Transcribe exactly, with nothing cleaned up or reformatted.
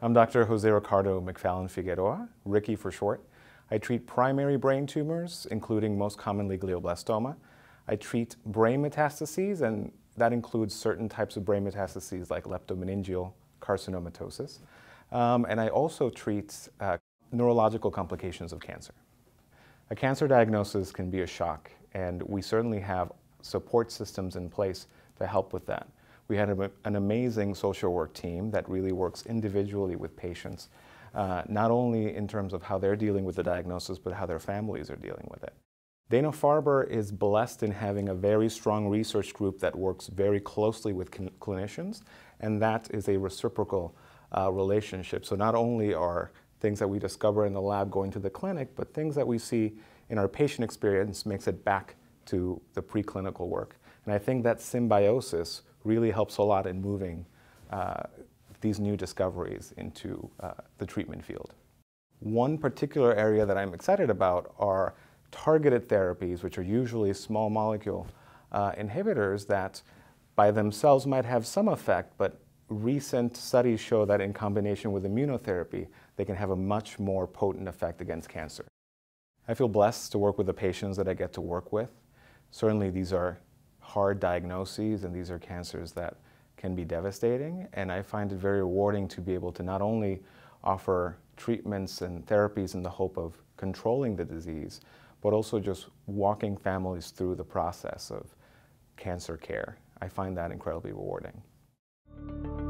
I'm Doctor Jose Ricardo McFaline-Figueroa, Ricky for short. I treat primary brain tumors, including most commonly glioblastoma. I treat brain metastases, and that includes certain types of brain metastases like leptomeningeal carcinomatosis. Um, and I also treat uh, neurological complications of cancer. A cancer diagnosis can be a shock, and we certainly have support systems in place to help with that. We had a, an amazing social work team that really works individually with patients, uh, not only in terms of how they're dealing with the diagnosis, but how their families are dealing with it. Dana-Farber is blessed in having a very strong research group that works very closely with clinicians, and that is a reciprocal uh, relationship. So not only are things that we discover in the lab going to the clinic, but things that we see in our patient experience makes it back to the preclinical work. And I think that symbiosis really helps a lot in moving uh, these new discoveries into uh, the treatment field. One particular area that I'm excited about are targeted therapies, which are usually small molecule uh, inhibitors that by themselves might have some effect, but recent studies show that in combination with immunotherapy, they can have a much more potent effect against cancer. I feel blessed to work with the patients that I get to work with. Certainly these are hard diagnoses, and these are cancers that can be devastating, and I find it very rewarding to be able to not only offer treatments and therapies in the hope of controlling the disease, but also just walking families through the process of cancer care. I find that incredibly rewarding.